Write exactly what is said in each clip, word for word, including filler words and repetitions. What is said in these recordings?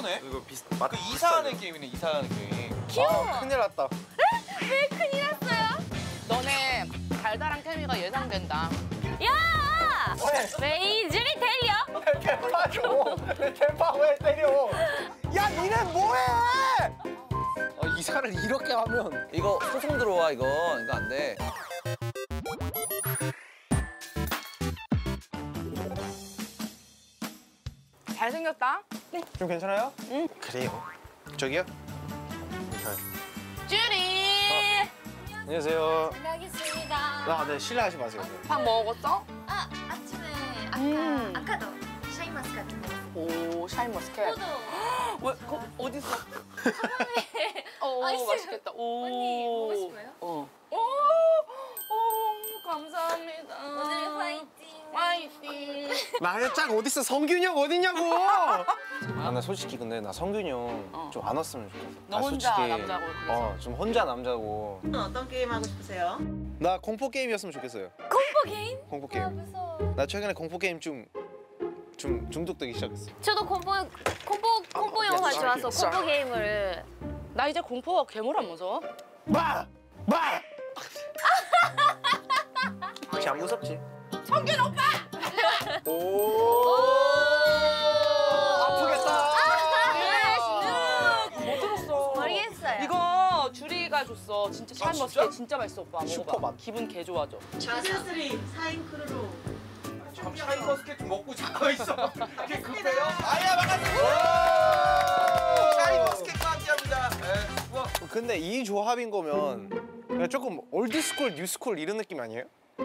저거네? 이거 비슷, 맛, 그 이사하는 게임이네, 이사하는 게임. 귀여워. 아, 큰일 났다. 에? 왜 큰일 났어요? 너네 달달한 케미가 예상된다. 야! 왜 이즈리 들려? 대파 줘. 대파 왜 때려? 야, 니는 뭐해? 아, 이사를 이렇게 하면 이거 소송 들어와, 이거. 이거 안 돼. 잘생겼다. 좀 괜찮아요? 응. 그래요. 저기요? 쭈리. 안녕하세요. 알겠습니다. 아, 네, 실례하지 마세요. 밥 먹었어? 아, 아침에 아까 음. 아까도 샤인머스카트 먹었어요. 오, 샤인머스켓. 저도 왜? 그, 어디 있어? 처음에 오, 아, 있어요. 맛있겠다. 오. 언니 먹고 싶어요? 어. 오, 오, 감사합니다. 오늘 화이팅. 화이팅. 나의 짝 어딨어? 성균이 형 어딨냐고! 아, 나 솔직히 근데 나 성균이 형 좀 안 왔으면 좋겠어. 너 나 혼자 솔직히, 남자고 그래서? 어, 좀 혼자 남자고. 어떤 게임 하고 싶으세요? 나 공포 게임이었으면 좋겠어요. 공포 게임? 공포 아, 게임. 무서워. 나 최근에 공포 게임 좀, 좀 중독되기 시작했어. 저도 공포 공포 공포 영화 sorry, 좋아서 sorry. 공포 게임을. 나 이제 공포 괴물 안 무서워? 마! 마! 혹시 안 무섭지? 성균 오빠! 오! 아프겠다! 못 들었어. 모르겠어요. 이거 주리가 줬어. 진짜 샤인머스켓 진짜? 진짜 맛있어, 오빠. 먹어봐. 슈퍼 맛. 기분 개 좋아져. 시즌삼 사 인 크루로 참 샤인머스켓 좀 먹고 잠깐 있어. 이게 급해요? 아야, 반갑습니다. 샤인머스켓과 함께합니다. 네. 우와. 근데 이 조합인 거면 그냥 조금 올드스쿨, 뉴스쿨 이런 느낌 아니에요?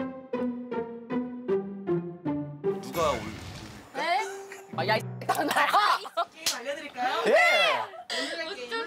누가 올? 네? 아, 야, 이 나와. 게임 알려드릴까요? 예! 오늘의 게임은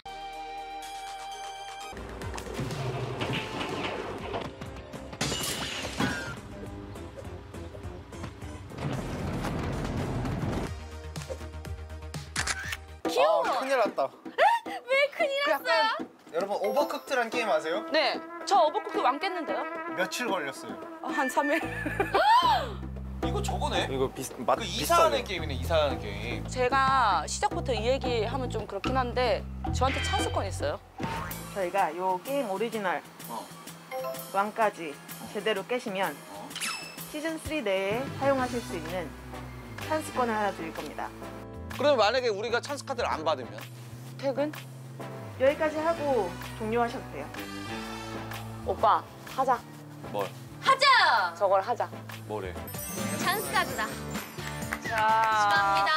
귀여워. 아, 큰일 났다. 왜 큰일 났어요? 여러분, 오버쿡트란 게임 아세요? 네, 저 어버쿠키 왕 깼는데요? 며칠 걸렸어요. 아, 한 삼 일. 이거 저거네? 이거 비슷, 맛 그 비슷하게. 이사하는 게임이네, 이사하는 게임. 제가 시작부터 이 얘기 하면 좀 그렇긴 한데 저한테 찬스권 있어요. 저희가 요 게임 오리지널 어. 왕까지 제대로 깨시면 어. 시즌 삼 내에 사용하실 수 있는 찬스권을 하나 드릴 겁니다. 그러면 만약에 우리가 찬스 카드를 안 받으면? 퇴근? 여기까지 하고 종료하셔도 돼요. 오빠, 하자. 뭘? 하자. 저걸 하자. 뭐래? 찬스 카드다. 자. 축하합니다.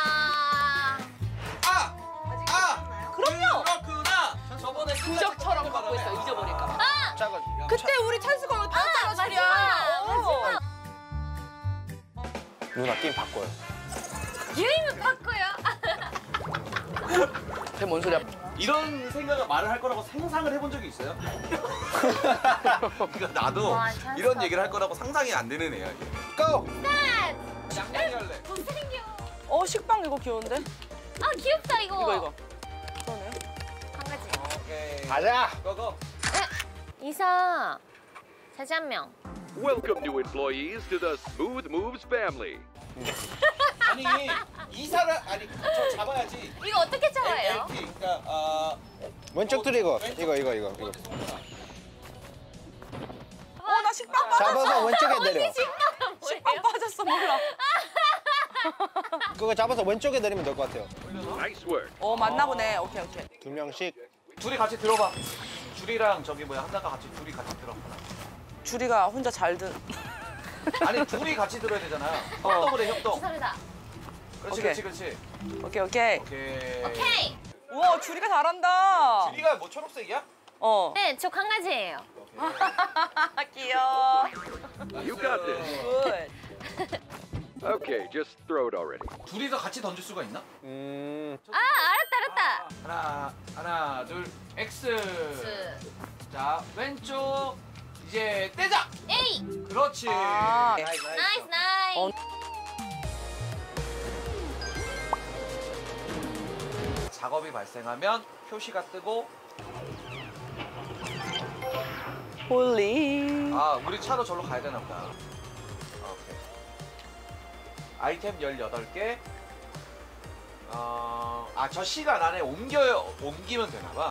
아! 아! 그럼요. 그렇구나! 저번에 부적처럼 갖고 있어, 잊어버릴까 봐. 아! 잠깐. 그때 우리 찬스권을 탔잖아, 아, 주리야. 마지막. 누나 게임 바꿔요. 게임을 바꿔요. 그게 뭔 소리야? 이런 생각을 말을 할 거라고 상상을 해본 적이 있어요? 그러니까 나도 와, 찬스 이런 카드. 얘기를 할 거라고 상상이 안 되는 애야. 이게. 고! 양양이 할래. 못생겨. 어, 식빵 이거 귀여운데? 아, 귀엽다 이거. 이거, 이거. 그러네. 강아지. 오케이. 가자! 고고. 이사. 사자 한 명. Welcome, new employees, to the Smooth Moves family. 아니 이사를 아니 저 잡아야지. 이거 어떻게 잡아요? 엘피 그러니까 아 왼쪽 트리거. 이거, 이거, 이거. 이거. 어, 나 식빵 빠졌어. 잡아서 왼쪽에 내려. 식빵 빠졌어, 몰라. 그거 잡아서 왼쪽에 내리면 될 것 같아요. Nice work. 어, 맞나 보네. 오케이, 오케이. 두 명씩. 둘이 같이 들어봐. 줄이랑 저기 뭐야 한나가 같이 둘이 같이 들어. 주리가 혼자 잘 든. 아니 둘이 같이 들어야 되잖아요. 협동을 해 협동. 기다리다. 그렇지 오케이. 그렇지 그렇지. 오케이, 오케이. 오케이. 오케이. 우와, 주리가 잘한다. 줄이가 뭐 초록색이야? 어. 네, 저 강아지예요. 귀여워. You got this. 굿. Okay, just throw it already. 둘이서 같이 던질 수가 있나? 음. 아, 알았다, 알았다. 하나 하나 둘 X. 스. 자 왼쪽 이제 떼자. 에이. 그렇지. 아. 나이스 나이스. 나이스, 나이스. 어. 작업이 발생하면 표시가 뜨고 홀리. 아 우리 차로 절로 가야 되나 보다. 아, 오케이. 아이템 열여덟 개 어, 아, 저 시간 안에 옮겨 옮기면 되나 봐.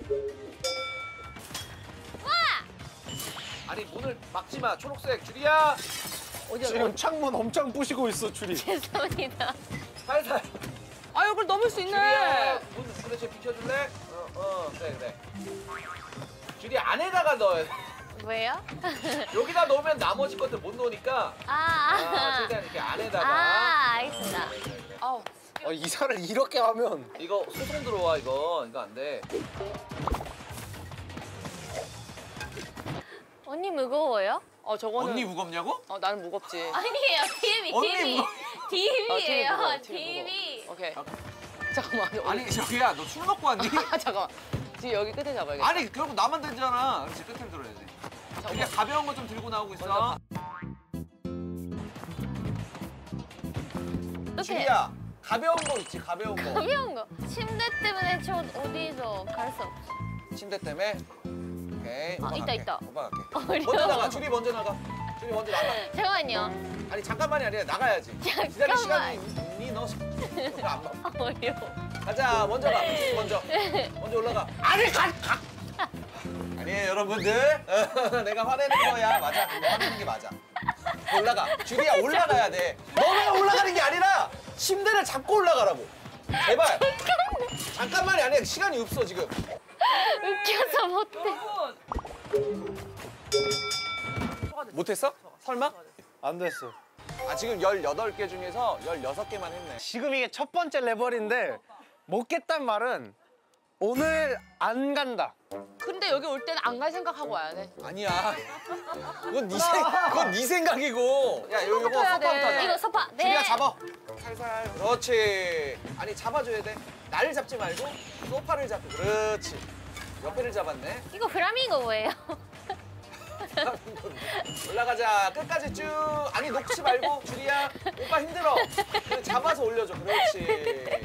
아니, 문을 막지 마. 초록색 줄이야. 지금 창문 엄청 부시고 있어 줄이. 죄송합니다. 살살. 아 이걸 넘을 수 있네. 줄이야. 문 그렇지 비켜줄래? 어, 어, 그래 그래. 줄이 안에다가 넣어야 돼. 왜요? 여기다 넣으면 나머지 것들 못 넣으니까. 아, 아, 아. 최대한 이렇게 안에다가. 아, 알겠습니다. 아우. 어, 이사를 이렇게 하면 이거 소송 들어와 이거 이거 안 돼. 언니 무거워요? 어 저거는. 언니 무겁냐고? 어 나는 무겁지. 아니에요, 티비, 언니 티비. 무거워. 티비예요, 어, TV 무거워, TV 티비. 무거워. 오케이. 잠깐만. 아니 저기야 너 술 먹고 왔니? 아 잠깐만. 지금 여기 끝에 잡아야겠다. 아니 결국 나만 되잖아. 그렇지 끝을 들어야지. 이게 가벼운 거 좀 들고 나오고 있어. 어떻게? 줄이야 가벼운 거 있지 가벼운 거. 가벼운 거. 침대 때문에 저 어디서 갈 수 없어. 침대 때문에. 오케이. 아, 오빠 있다, 갈게. 있다. 오빠 갈게. 어려워. 먼저 나가. 줄이 먼저 나가. 줄이 먼저 나가. 잠깐만요. 아니 잠깐만이 아니라 나가야지. 기다릴 잠깐만. 시간이 있니 너? 안 봐. 아, 어려워. 가자 먼저 가. 줄이 먼저. 먼저 올라가. 아니 가. 가. 아니에요 여러분들. 내가 화내는 거야. 맞아. 근데 화내는 게 맞아. 올라가. 줄이야 올라가야 돼. 너가 올라가는 게 아니라 침대를 잡고 올라가라고. 제발. 잠깐만이 아니야. 시간이 없어 지금. 웃겨서 못해. 못했어? 설마? 안 됐어. 아 지금 열여덟 개 중에서 열여섯 개만 했네. 지금 이게 첫 번째 레벨인데 못 깼단 말은 오늘 안 간다. 근데 여기 올 때는 안 갈 생각하고 와야 돼. 아니야. 그건 네, 생, 그건 네 생각이고. 야, 요, 요거 해야 소파부터 돼. 하자. 이거 소파. 네. 줄이야 잡아. 살살. 그렇지. 아니 잡아줘야 돼. 나를 잡지 말고 소파를 잡고. 그렇지. 옆에를 잡았네. 이거 플라밍고 뭐예요? 올라가자. 끝까지 쭉. 아니 놓지 말고 줄이야. 오빠 힘들어. 그냥 잡아서 올려줘. 그렇지.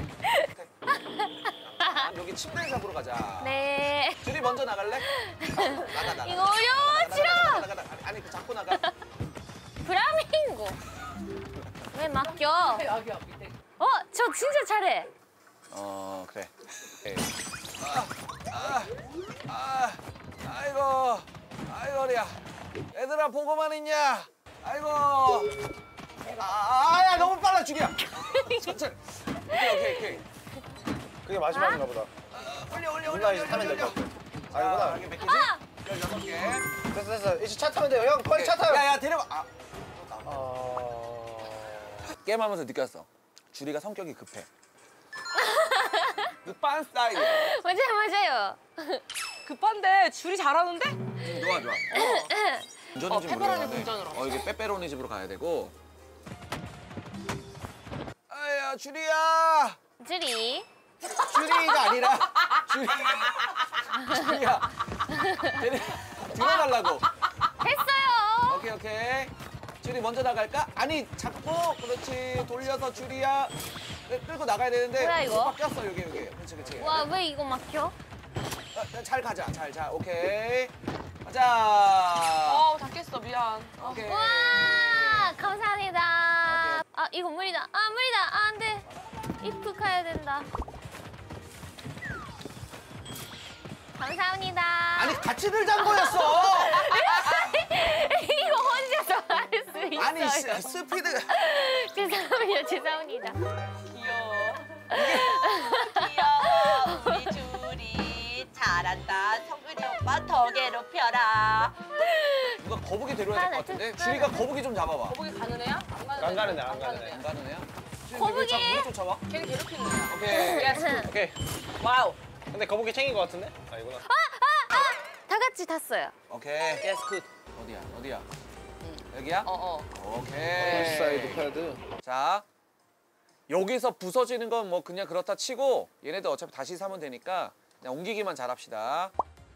여기 침대 잡으러 가자. 네. 줄이 먼저 나갈래? 나가 나가. 이거 어려워, 나가, 싫어. 나가, 나가, 나가. 아니 그 잡고 나가. 플라밍고. 왜 맡겨? 어, 저 진짜 잘해. 어 그래. 아, 아, 아, 아이고, 아이고 허리야. 얘들아 보고만 있냐? 아이고. 아, 아야 너무 빨라 줄이야. 천천히. 오케이 오케이 오케이. 그게 마지막인가 보다. 올려 올려 누나 올려. 이제 타면 될 것 같아. 아 아니구나. 이게 몇 개지? 열여섯 개. 됐어 됐어. 이제 차 타면 돼요. 형 빨리 차 타요. 야야 데려와. 아. 어... 게임하면서 느꼈어. 줄이가 성격이 급해. 급한 스타일. 맞아요, 맞아요. 급한데 줄이 잘하는데? 좋아 좋아. 운전은 어, 좀 페퍼로니 어려워하네. 운전으로. 어 이게 빼빼로니 집으로 가야 되고. 아야 줄이야. 줄이. 줄이가 아니라 줄이. 줄이야. 걔네 들어가려고. 됐어요. 오케이 오케이. 줄이 먼저 나갈까? 아니 잡고 그렇지 돌려서 줄이야. 끌- 끌고 나가야 되는데. 뭐야, 이거? 못 바뀌었어 여기 여기. 그렇지 그렇지. 와, 왜 이거 막혀? 어, 잘 가자 잘 자. 오케이. 가자. 어우 다 깼어 미안. 어. 오케이. 와, 감사합니다. 아, 이거 물이다. 아, 물이다. 아, 안 돼. 입구 가야 된다. 감사합니다. 아니 같이 들자는 거였어. 이거 혼자서 할 수 있어요. 아니 스, 스피드. 죄송합니다, 죄송합니다. 귀여워. 귀여워. 우리 줄이 잘한다. 성근이 오빠 더 괴롭혀라. 누가 거북이 데려야 될 것 같은데. 줄이가 거북이 좀 잡아봐. 거북이 가는 애야? 안 가는 안 애야? 가는 애야, 안 가는 애야. 안 가는 애야? 거북이! 왜 쫓아와? 걔는 괴롭히는 애야. 오케이. 오케이. 와우. 근데 거북이 챙긴 것 같은데? 아니구나. 다 같이 탔어요. 오케이. 예스 굿. 어디야? 어디야? 여기야? 어 어. 오케이. 사이드 패드. 자, 여기서 부서지는 건 뭐 그냥 그렇다 치고 얘네들 어차피 다시 사면 되니까 그냥 옮기기만 잘합시다.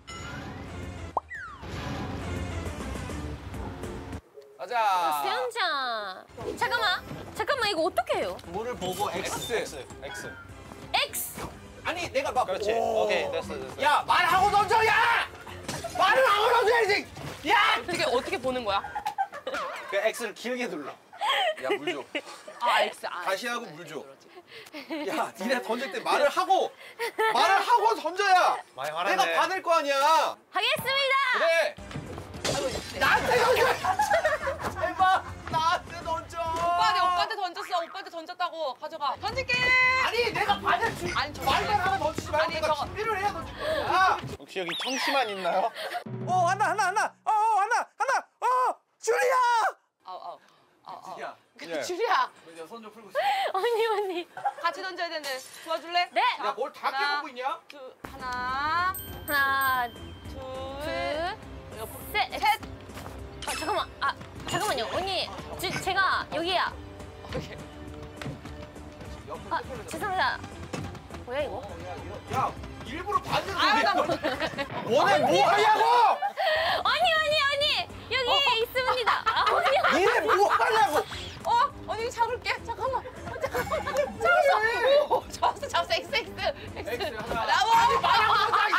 가자. 수영장. 잠깐만. 잠깐만, 이거 어떻게 해요? 문을 보고 X. X. X. X. 아니 내가 막 그렇지. 오. 오케이 됐어 됐어. 야 말하고 던져 야! 말을 하고 던져야지. 야! 어떻게 어떻게 보는 거야? 그 X를 길게 눌러. 야 물 줘. 아 X. 아, 다시 X. 하고 물 줘. 그렇지. 야, 니네 던질 때 말을 하고 말을 하고 던져야 많이 화났네. 내가 받을 거 아니야. 하겠습니다. 그래. 나한테 던져. 제발 나한테 던져. 오빠한테 오빠한테 던졌어. 오빠한테 던졌다고. 가져가. 던질게. 아니 내가 받을 줄 아니 저 말만 하고 던지지 말고 아니, 내가 저거- 준비를 해야 던질 거야. 혹시 여기 청심환 있나요? 어 하나 하나 하나. 어 하나 하나. 어 줄이야. 아우 아우. 아우 아우. 줄이야. 예. 줄이야. 내가 손 좀 풀고 있어. 언니 언니. 같이 던져야 되는데 도와줄래? 네. 자, 야 뭘 다 하나, 깨먹고 있냐? 둘, 하나, 하나, 둘, 둘, 셋. 셋. 아 잠깐만. 아 잠깐만요. 언니. 지, 제가 여기야. 오케이. 옆에 아 뜯어내자. 죄송합니다. 뭐야 이거? 어, 야, 야, 야 일부러 반대로 아유 나 돌려. 뭐. 너네 뭐 하냐고? 언니 언니 언니 여기 있습니다. 아, 언니 언니. 니네 뭐 하냐고? 어? 언니 잡을게. 잠깐만. 어, 잠깐만. 잡았어. 오, 잡았어. 잡았어. X X X. X 하나. 나와. 아니 방향을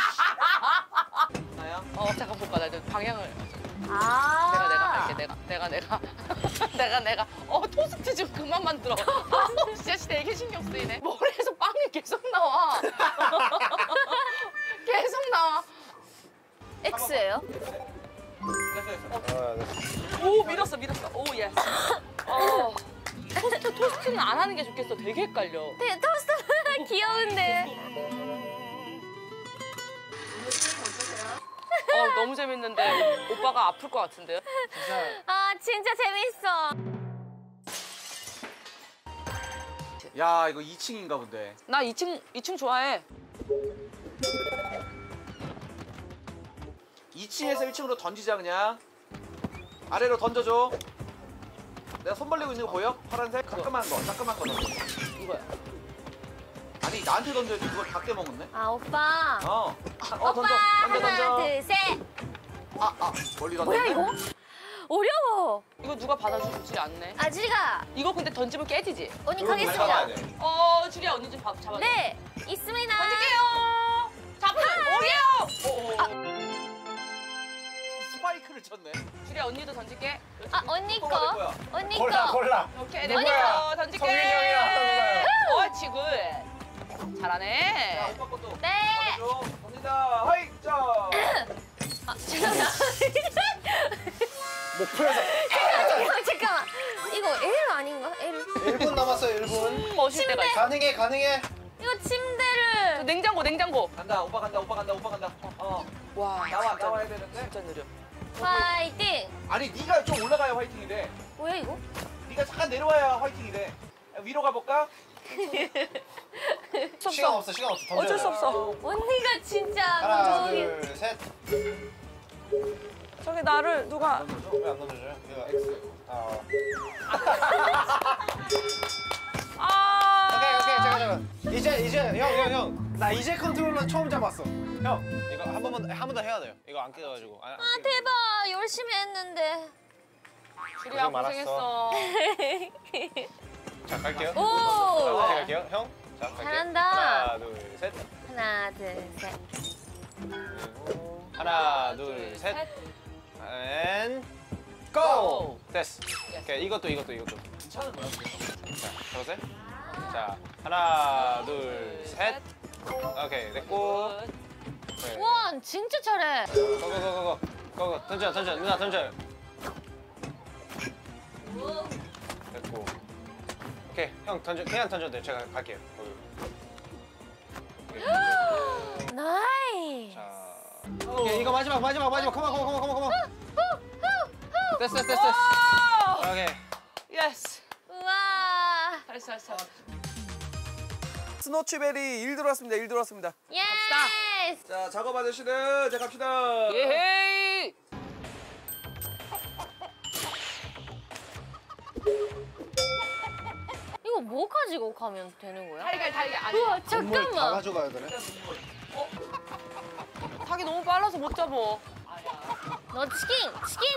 나야? 어 잠깐 볼까 나 좀 방향을. 아. 내가 내가 할게. 내가 내가 내가 내가 내가. 어 토스트 좀 그만 만들어. 아, 진짜 되게 신경 쓰이네. 머리에서 빵이 계속 나와. 계속 나와. X예요? 됐어 됐어. 어, 네. 오 밀었어 밀었어. 오 예스. 어 토스트 토스트는 안 하는 게 좋겠어. 되게 헷갈려. 네, 토스트 귀여운데. 어 너무 재밌는데 오빠가 아플 것 같은데요? 아 진짜 재밌어. 야 이거 이 층인가 본데. 나 이 층 이 층 좋아해. 이 층에서 일 층으로 던지자 그냥. 아래로 던져줘. 내가 손 벌리고 있는 거 보여? 파란색? 따끔한 거, 따끔한 거 던져. 이거야. 아니 나한테 던져야지 그걸 다 깨먹었네. 아 오빠. 어. 어 오빠 던져, 던져, 하나 던져. 둘 셋. 아, 아, 멀리 던져. 뭐야 이거? 어려워. 이거 누가 받아주지 않네. 아지가 이거 근데 던지면 깨지지? 언니 잡아야 가겠습니다. 돼. 어 주리야 언니 좀 봐, 잡아줘. 네 있습니다. 던질게요. 잡고 오게요. 스파이크를 쳤네. 주리야 언니도 던질게. 아 언니 또 받을 거. 거야. 언니 골라 거. 골라. 오케이 내 누구야? 거 던질게. 성민이 형이랑 성민이 어 지금 자, 잘하네. 오빠 것도. 네. 던져. 던진다. 하이, 자. 아 죄송합니다. 목표에서 잠깐만 잠깐만. 이거 L 아닌가? L. 일 분 남았어요. 일 분. 음, 멋있을 때가 있어. 가능해 가능해. 이거 침대를. 저 냉장고 냉장고. 간다. 오빠 간다. 오빠 간다. 오빠 간다. 어. 와 나와, 진짜 나와야 되는데. 진짜 느려. 화이팅. 아니 네가 좀 올라가야 화이팅이 돼. 뭐야 이거? 네가 잠깐 내려와야 화이팅이 돼. 위로 가볼까? 시간 없어 시간 없어. 던져야 어쩔 수 돼. 없어. 언니가 진짜 하나 저기. 둘 셋. 저기 나를 누가 왜 안 던져줘요? 이거 X. 아. 아 오케이 오케이 잠깐 잠깐. 이제 이제 형 형 형. 나 이제 컨트롤러 처음 잡았어. 형 이거 한 번만 한 번 더 해야 돼요. 이거 안 깨가지고. 아, 아 대박 열심히 했는데. 주리야 고생 많았어. 고생했어. 자 갈게요. 오. 자, 다시 갈게요. 형. 자 갈게요. 잘한다. 하나 둘 셋. 하나 둘 셋. 그리고 하나 둘 셋. 앤 고! 고! 됐어. 오케이 이것도 이것도 이것도. 괜찮은 거야. 자 들어오세요. 자 하나 둘 셋. 오케이 됐고. 오케이. 원 진짜 잘해. 고고고고고. 고고 던져 던져 누나 던져. 됐고. 오케이 형 던져 그냥 던져도 돼. 제가 갈게요. 거기. 오케이. 나이. 자. 오케이 이거 마지막 마지막 마지막 컴온 컴온 컴온 컴온 됐어 됐어 됐어. 오케이. 예스. 우와. 잘했어 잘했어. 스노치베리 일 들어왔습니다. 일 들어왔습니다. 예스. 자 작업 받으시는 자 갑시다. 예헤이. 이거 뭐 가지고 가면 되는 거야? 달걀 달걀 아니. 우와 동물 다 잠깐만. 가져가야 되네. 닭이 너무 빨라서 못 잡어. 너 치킨 치킨.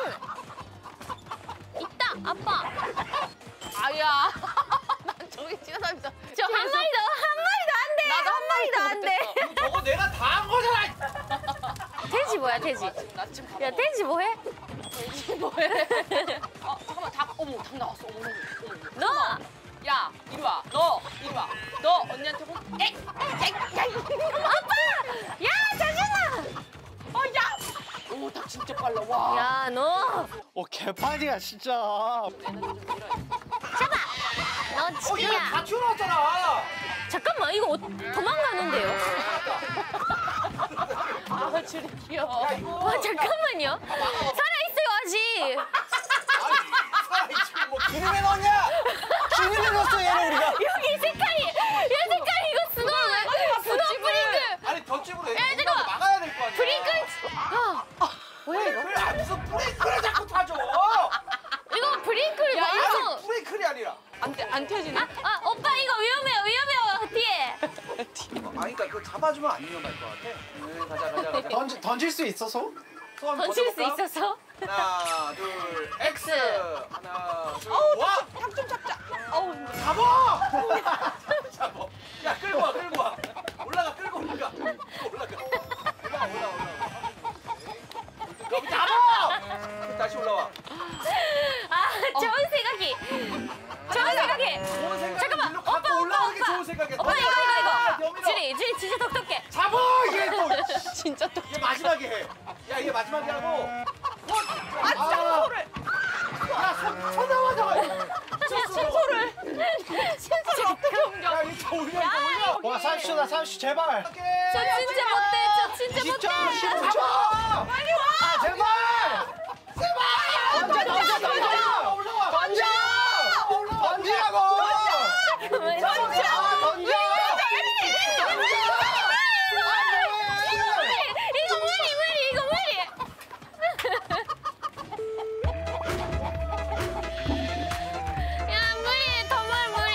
있다 아빠. 아야. 난 저기 지나다니면서. 저 한 마리도 한 마리도 안 돼. 나도 한 마리도 안 돼. 저거 내가 다 한 거잖아. 돼지 뭐야 돼지? 나 지금 나 지금 야 돼지 뭐해? 돼지 뭐해? 어 잠깐만 닭 어머 닭 나왔어. 어머 어머. 어머. 너. 야 이리 와. 너 이리 와. 야, 너 언니한테 혼. 에이, 에이, 에이. 야 잠시만. 어, 야. 오, 닭 진짜 빨라. 와. 야 너. 어 개판이야 진짜. 너 지리야. 다 튀어나왔잖아. 잠깐만 이거 어- 도망가는데요? 아, 줄이 귀여워. 와 잠깐만요. 살아 있어요 아직. 아니, 지금 뭐 기름에 넣었냐? 기름에 넣었어 얘는 우리가. 여기 색깔이 이 색깔이 이거 스노우 스노우 프링클. 아니 덧집으로 야, 얘 잠깐만. 막아야 될 거 아니야. 프링클. 아 뭐야 이거? 프링클 안 무슨 프링클을 자꾸 타줘. 이거 프링클 야, 맞아. 아니 프링클이 아니라. 안, 돼- 안 튀어지네. 아, 아 오빠 이거 위험해요 위험해요 뒤에. 어, 아니 그러니까 그거 잡아주면 안 위험할 것 같아. 네, 가자 가자 가자. 던지 던질 수 있어서? 손 던질 수 뻗어볼까? 있어서. 하나 둘 X. 하나 둘. 어우, 와. 닭좀 잡자. 어우, 잡아! 잡아. 야 끌고 와 끌고 와. 올라가 끌고 올라가. 끌고 올라가. 올라가 올라가 올라가. 여기 잡아! 다시 올라와. 아 좋은 생각이. 좋은 생각이. 좋은 생각. 잠깐만, 일로 오빠, 갖고 오빠, 올라오는 게 오빠. 좋은 생각이야. 오빠 이거 아, 이거 이거. 여민아. 주리 주리 진짜 똑똑해. 잡아! 이게 또. 진짜 또. 얘 마지막에 해. 야 얘 마지막에 하고. 아, 진짜 소를. 야손 나와 나와. 신소를. 신소를 어떻게 옮겨? 야 이거 올려 이거 올려. 와 삼십 초다 삼십 초 제발. 저 진짜 못돼. 저 진짜 이십 초 못돼. 십오 초. 빨리 와. 아 제발. 제발. 던져 던져 던져. 올라와. 던져. 던지라고. 던져. 아 던져. 이거 무리 무리 이거 무리. 야 무리 더말 무리.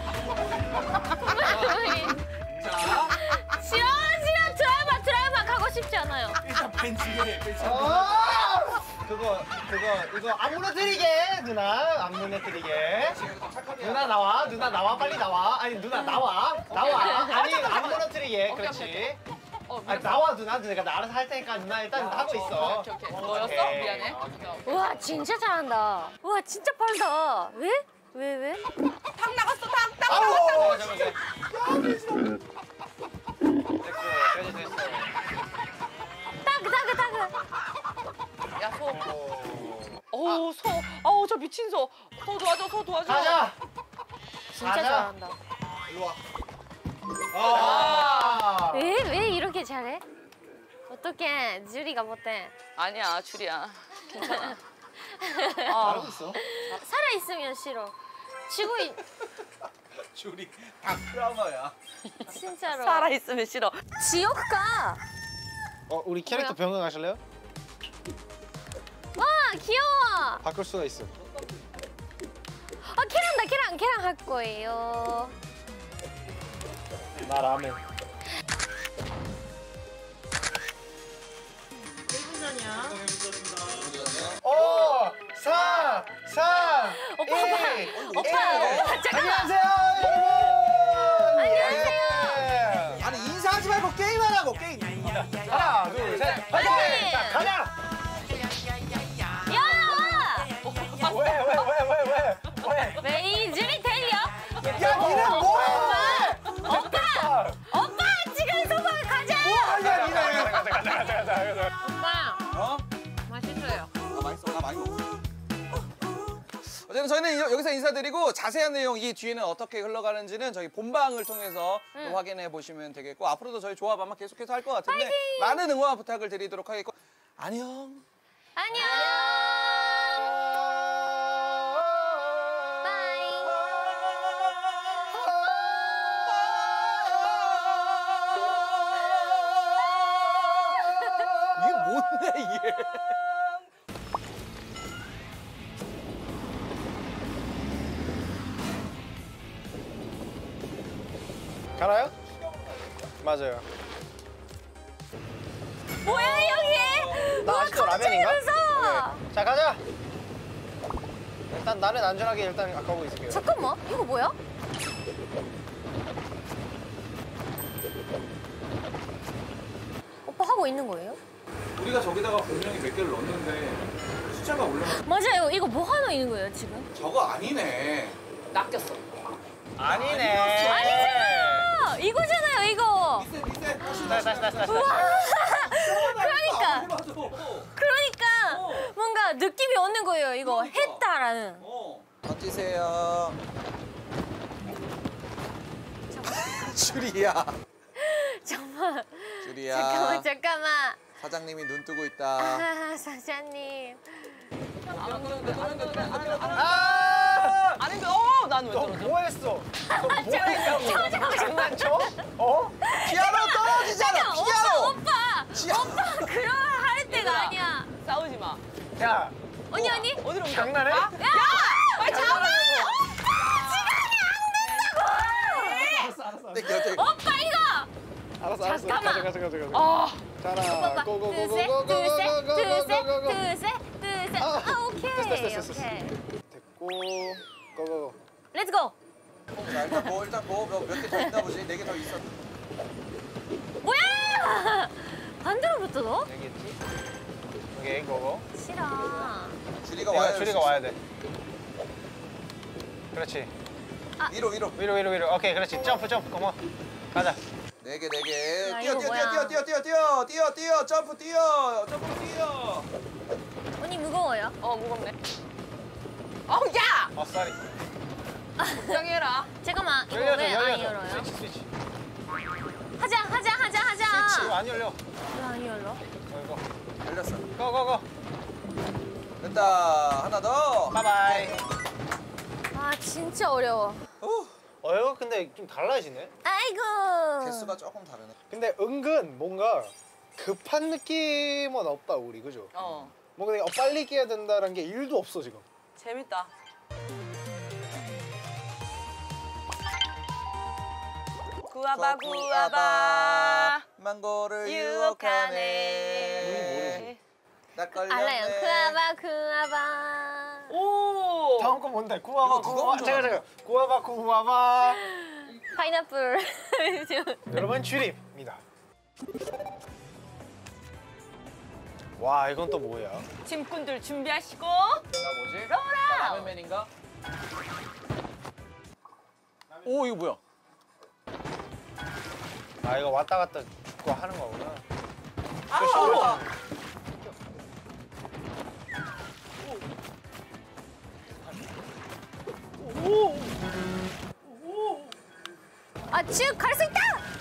무리. 자 싫어 싫어 드라마 드라마 가고 싶지 않아요. 일단 벤치게 해. 벤치. 어! 그거 그거 이거 안 무너뜨리게 누나 안 무너뜨리게. 누나 나와 누나 나와 빨리 나와 아니 누나 나와 나와 아니 안 무너뜨리게 그렇지. 어, 아 나와 누나 누나가 나 알아서 할 테니까 누나 일단 하고 있어. 오케이, 오케이. 너였어? 오케이. 미안해. 우와 진짜 잘한다. 우와 진짜 빠르다. 왜? 왜 왜? 닭 나갔어, 닭, 닭. 아우 잠깐만. 됐고 됐어 됐어. 타그 타그 타그. 야, 소. 어우, 소. 어우, 저 미친 소. 소 도와줘, 소 도와줘. 가자. 진짜 가자. 잘한다. 일로 와. 아. 왜 왜 이렇게 잘해? 어떻게 주리가 못해? 아니야, 줄이야. 괜찮아. 알고 있어. 살아 있으면 싫어. 지구 이 줄이 다 트라우마야. 진짜로. 살아 있으면 싫어. 지옥가. 어 우리 캐릭터 뭐야? 병원 가실래요? 와 귀여워. 바꿀 수가 있어. 아 걔랑다 걔랑 걔랑 할 거예요. 나 라멘. 오, 사, 삼, 오빠, 일, 오빠, 일. 잠깐만. 안녕하세요, 여러분. 안녕하세요. 예. 아니 인사하지 말고 게임하라고 게임. 하나, 둘, 셋, 파이팅! 파이팅! 자, 가자. 야. 왜, 왜, 왜, 왜, 왜, 왜? 왜 이 줄이 들려? 야, 니는 뭐해? 오빠. 오빠 지금 소파 가자. 뭐하냐, 니는? 가자, 가자, 가자, 가자, 가자. 오빠 어? 맛있어요. 아 맛있어. 나 많이 먹어. 어쨌든 저희는 여- 여기서 인사드리고 자세한 내용 이 뒤에는 어떻게 흘러가는지는 저희 본방을 통해서 또 확인해 보시면 되겠고 앞으로도 저희 조합 아마 계속해서 할 것 같은데 파이팅! 많은 응원 부탁을 드리도록 하겠고 안녕. 안녕. 바이. 이게 뭔데 이게? 가나요? 맞아요. 뭐야 여기? 나 우와, 아직도 갑자기 라면인가? 무서워. 오케이. 자, 가자. 일단 나는 안전하게 일단 아까 보고 있을게요. 잠깐만 이거 뭐야? 오빠 하고 있는 거예요? 우리가 저기다가 분명히 몇 개를 넣었는데 숫자가 올라가. 맞아요. 이거 뭐 하나 있는 거예요 지금? 저거 아니네. 낚였어. 아니네. 아니잖아요. 다시 다시 다시 다시. 그러니까 맞아. 그러니까 어. 뭔가 느낌이 오는 거예요. 이거 그러니까. 했다라는. 어. 던지세요. 주리야. 정말. 주리야. 잠깐만 잠깐만. 사장님이 눈 뜨고 있다. 아 사장님. 아! 아닌데, 어, 난 왜 너 떨어져? 뭐 했어? 너 뭐 했냐고? 장난쳐? 어? 피아노 떨어지잖아. 잠깐 피아노. 오빠 오빠 지아. 오빠 그런 할 때가 얘들아. 아니야. 싸우지 마. 야, 언니 언니. 어디로 옮겨? 장난해? 야! 빨리 잡아! 알았어, 알았어. 내 곁에. 오빠 이거! 알았어, 알았어. 잠깐만. 가자, 가자, 가자, 가자. 아, 자라, 오빠 둘셋 둘셋 둘셋 둘셋 둘셋 아 오케이 됐어, 됐어, 됐어. 오케이 됐고, 고고고. 렛츠고! 자 일단 고 일단 고몇 개 더 있나 보지. 네 개 더 있어. 뭐야! 반대로부터 너? 여기 있지? 오케이, 고고. 싫어 주리가 내가 와야 줄이가 와야 돼. 그렇지. 위로 위로. 위로, 위로, 위로. 오케이, 그렇지. 점프, 점프. 고모. 가자. 네 개 네 개. 야, 뛰어 이거 뛰어 뭐야. 뛰어 뛰어 뛰어 뛰어 뛰어 뛰어 점프 뛰어 점프 뛰어. 언니 무거워요? 어, 무겁네. 어우, 야! 어, 쏘리. 적당히 해라. 잠깐만 이거 열려줘, 왜 안 열려줘. 열어요? 스위치, 스위치. 하자 하자 하자 스위치. 이거 하자 안 열려. 왜 안 열어? 어, 이거. 열렸어. 고고고. 됐다. 하나 더. 바이바이. 아 진짜 어려워 후. 어, 이거 근데 좀 달라지네. 아이고 개수가 조금 다르네. 근데 은근 뭔가 급한 느낌은 없다, 우리. 그죠? 어, 뭔가 내가 빨리 깨야 된다는 게 일도 없어, 지금. 재밌다. 구아바, 구아바. 망고를 유혹하네. 유혹하네. 나 걸렸네. 알아요 크아바 크아바 오! 다음 거 뭔데? 구아바, 이거 누가 구아바. 먼저 잠깐, 나와? 잠깐. 구아바, 구아바. 파인애플 여러분, 출입니다. 와, 이건 또 뭐야? 짐꾼들 준비하시고. 나 뭐지? 나 라면맨인가? 오 이거 뭐야? 아, 이거 왔다 갔다 죽고 하는 거구나. 아우! 아쭉 갈 수 있다!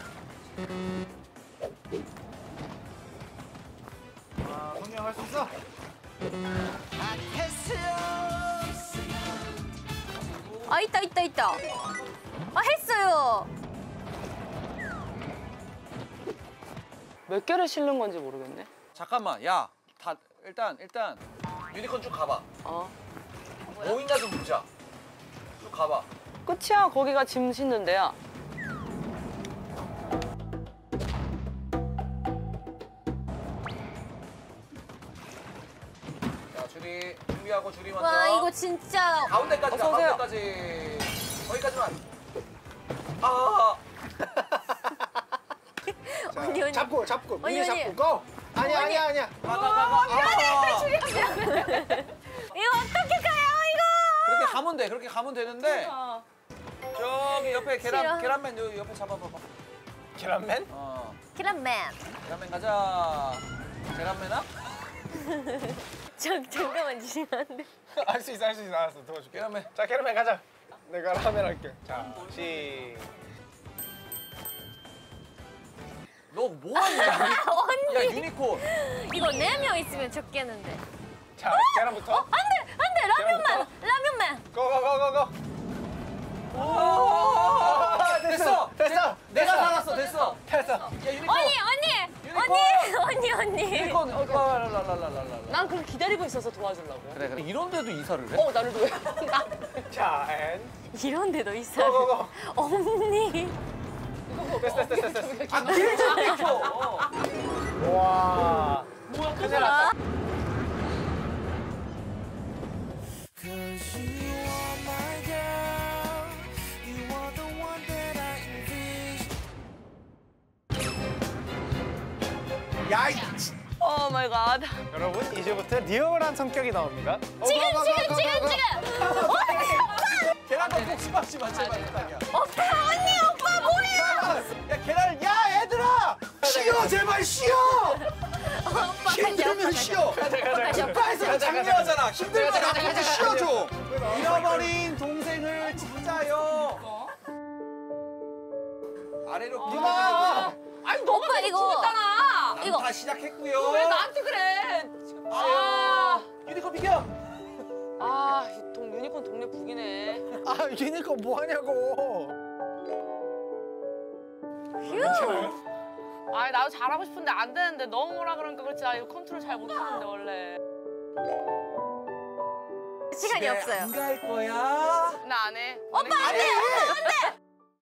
아, 성경 할수 있어? 아 있다 있다 있다 아 했어요 몇 개를 실는 건지 모르겠네. 잠깐만 야 다 일단 일단 유니콘 쭉 가봐. 어. 뭐 있나 좀 보자. 쭉 가봐. 끝이야, 거기가 짐 싣는 데야. 자 줄이 준비하고 줄이 먼저. 와 이거 진짜 가운데까지 가 어서 오세요. 가운데까지. 거기까지만. 아. 자, 언니, 언니. 잡고, 잡고. 언니, 미리 언니. 잡고, 고! 아니야, 아니야, 아니야. 가가가가. 아. 이거 어떻게 가요 그렇게 가면 돼. 그렇게 가면 되는데 저기 옆에 계란 싫어. 계란맨 여기 옆에 잡아봐봐. 계란맨? 어. 이거 계란맨 계란맨 가자. 계란맨아? 저, 잠깐만 주시면 안 돼? 할 수 있어, 할 수 있어. 알았어, 도와줄게. 계란맨. 자, 계란맨 가자. 내가 라면 할게. 자, 시. 너 뭐하냐? 언니 야 유니콘. 이거 네 명 있으면 적겠는데 자, 계란부터. 어? 안돼 안돼 라면맨 라면맨 고고고고고. 오! 됐어. 됐어. 내가 됐어. 살았어. 됐어. 됐어. 야 유니콘. 언니 언니 유니콘! 언니 언니 언니 유니콘. 어, 라라라라라라. 난 그걸 기다리고 있어서 도와주려고. 그래 그래. 이런데도 이사를 해? 어, 나를 왜? 나. 자, 앤. 이런 데도 있어요 고고고. 언니 됐어, 됐어, 됐어, 됐어. 아 뒤를 좀 비켜. 어. 와. 뭐야, 큰일 났다. 야, 이 오 마이 갓. 여러분, 이제부터 리얼한 성격이 나옵니다. 지금 지금 지금 지금 계란맨 꼭 씹어지 마 제발 부탁이야. 오빠 언니 오빠 뭐야 야 계란 야 얘들아. 싫어 쉬어. 오빠에서 장려하잖아. 힘들면 나한테 쉬어줘. 잃어버린 동생을 찾아요. 아래로 누나. 아니 너가 오빠, 이거. 죽었잖아. 이거. 다 시작했고요. 왜 나한테 그래? 아, 유니콘 비켜. 아, 이 동, 유니콘 동네 북이네. 아 유니콘 뭐 하냐고. 아, 나도 잘하고 싶은데 안 되는데 너무 뭐라 그러니까 그렇지. 나 이거 컨트롤 잘 못하는데 원래. 시간이 없어요. 안 갈 거야. 나 안 해. 오빠 안 돼. 안 돼.